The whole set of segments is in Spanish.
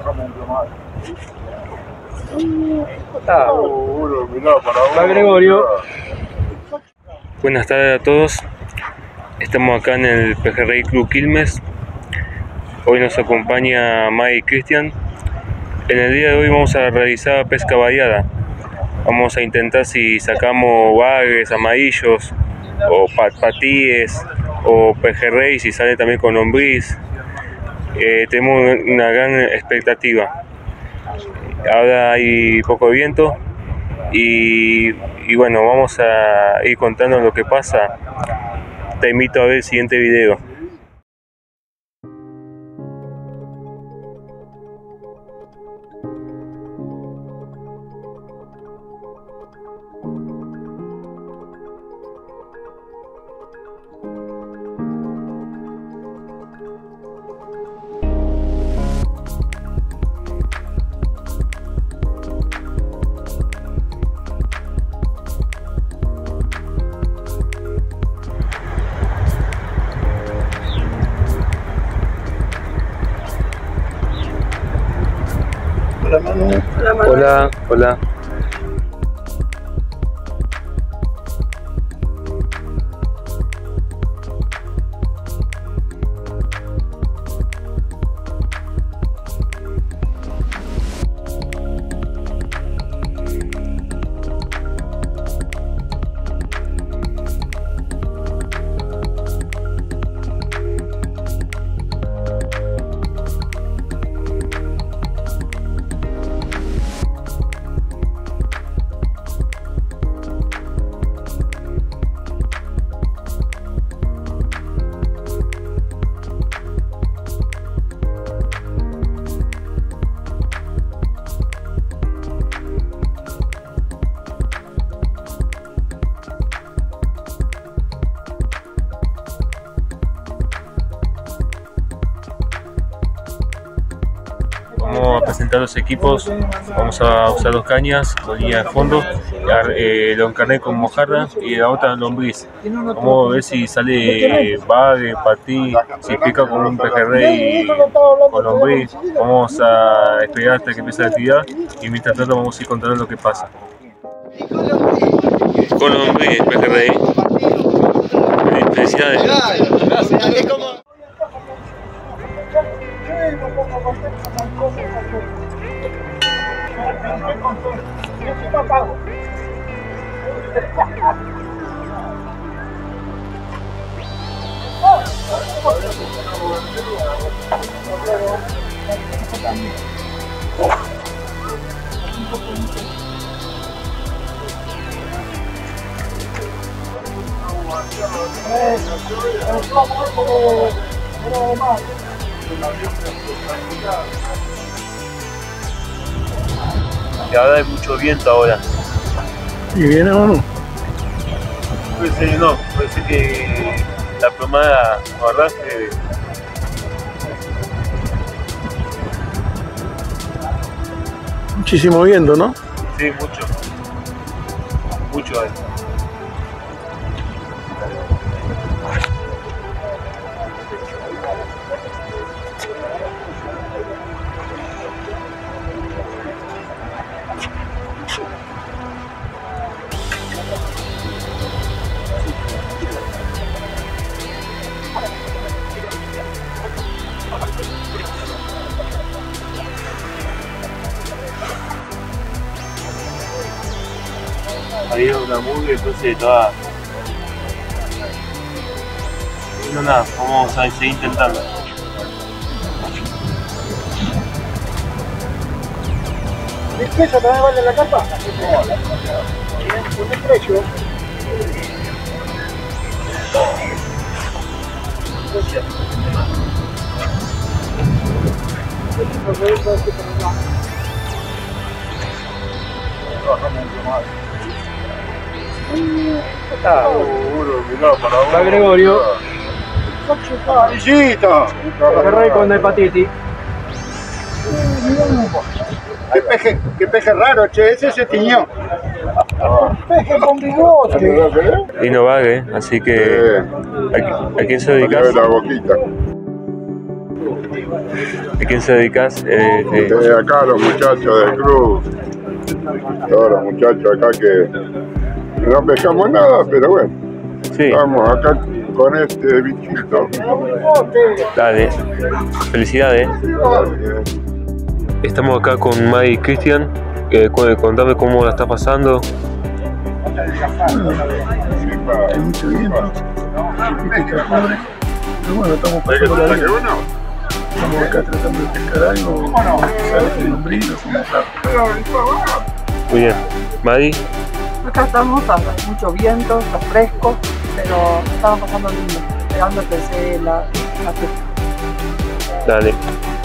Va Gregorio. Buenas tardes a todos. Estamos acá en el Pejerrey Club Quilmes. Hoy nos acompaña May y Cristian. En el día de hoy vamos a realizar pesca baleada. Vamos a intentar si sacamos bagues, amarillos o patíes o pejerrey, si sale también con lombriz. Tenemos una gran expectativa. Ahora hay poco viento y bueno, vamos a ir contando lo que pasa. Te invito a ver el siguiente video. Hola, hola. Vamos a presentar los equipos. Vamos a usar dos cañas con línea de fondo, lo encarné con mojarra y la otra lombriz. Vamos a ver si sale bague, patí, si pica con un pejerrey con lombriz. Vamos a esperar hasta que empiece la actividad y mientras tanto vamos a ir contando lo que pasa. Con lombriz, pejerrey. Felicidades. Y ahora hay mucho viento ahora. ¿Y viene o no? Parece que la plomada, la verdad que Muchísimo viento, ¿no? sí, mucho hay. Había una mugre, entonces toda. No, nada, vamos a seguir intentando. ¿El peso también vale la carpa? ¿Con el precio? Va Gregorio. ¡Visita! Pejerrey con hepatitis. Qué peje raro, che, ese se tiñó. Peje con bigote. Y no vague, así que ¿a quién se dedica? La boquita. ¿A quién se dedicas? Acá los muchachos del club, todos los muchachos acá que no pescamos nada, pero bueno, sí. Estamos acá con este bichito. Dale, felicidades. Estamos acá con May y Cristian. Contame cómo la está pasando. Hay mucho viento. Pero bueno, estamos pasando la vida. Estamos acá tratando de pescar algo. Sabes que lombriz, Muy bien. Madi. Acá estamos, hace mucho viento, está fresco, pero estamos pasando lindo, esperando que se la pesca. Dale.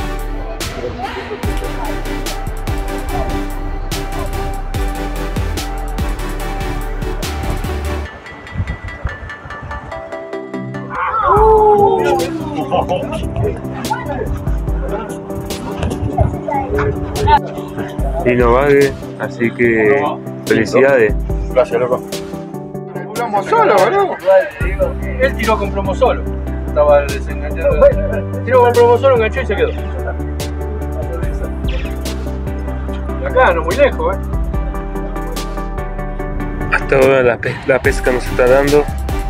Lino Vague, así que felicidades. Gracias, loco. Plomo solo, boludo. Él tiró con plomo solo. Estaba desenganchando. Tiró con plomo solo, enganchó y se quedó. Y acá, no muy lejos, Hasta ahora la pesca nos está dando.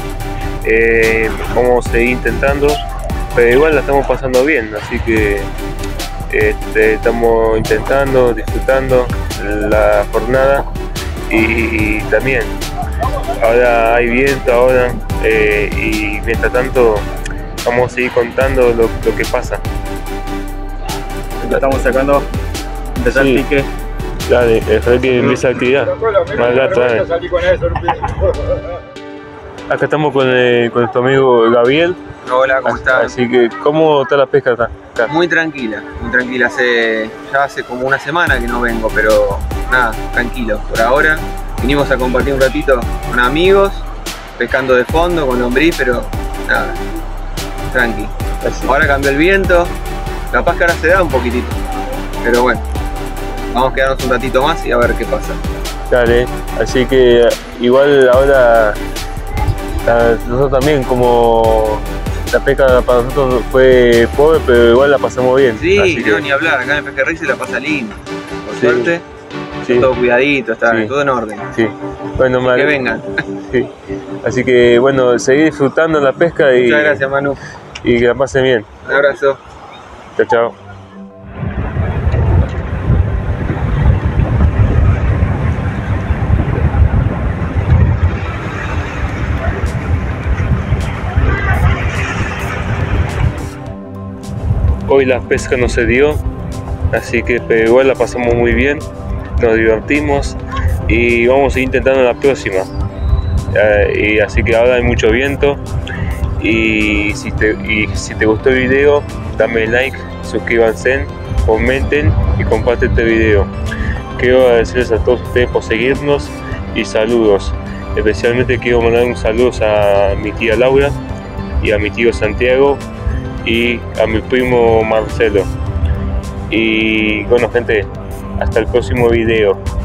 Vamos a seguir intentando, pero igual la estamos pasando bien, así que estamos intentando, disfrutando la jornada y también ahora hay viento ahora y mientras tanto vamos a seguir contando lo que pasa. Ya estamos sacando, empezar el pique. Dale, espera que empiece la actividad. Más gato, dale. Acá estamos con nuestro amigo Gabriel. Hola, ¿cómo estás? Así que, ¿cómo está la pesca acá? Muy tranquila, muy tranquila. Ya hace como una semana que no vengo, pero nada, tranquilo. Por ahora vinimos a compartir un ratito con amigos, pescando de fondo, con lombriz, pero nada, tranqui. Ahora cambió el viento, capaz que ahora se da un poquitito, pero bueno, vamos a quedarnos un ratito más y a ver qué pasa. Dale, así que igual ahora nosotros también, como la pesca para nosotros fue pobre, pero igual la pasamos bien. Sí, así no, que ni hablar, acá en el Pejerrey se la pasa lindo. Por Sí. suerte, sí, todo cuidadito, está Sí. todo en orden. sí. Bueno, Que vengan. Sí. Así que bueno, seguir disfrutando la pesca y, Muchas gracias, Manu. y que la pasen bien. Un abrazo. Chao, chao. Hoy la pesca no se dio, así que pero igual la pasamos muy bien, nos divertimos y vamos a ir intentando la próxima. Y así que ahora hay mucho viento y si te gustó el video, dame like, suscríbanse, comenten y comparten este video. Quiero agradecerles a todos ustedes por seguirnos y saludos. Especialmente quiero mandar un saludo a mi tía Laura y a mi tío Santiago y a mi primo Marcelo. Y bueno, gente, hasta el próximo video.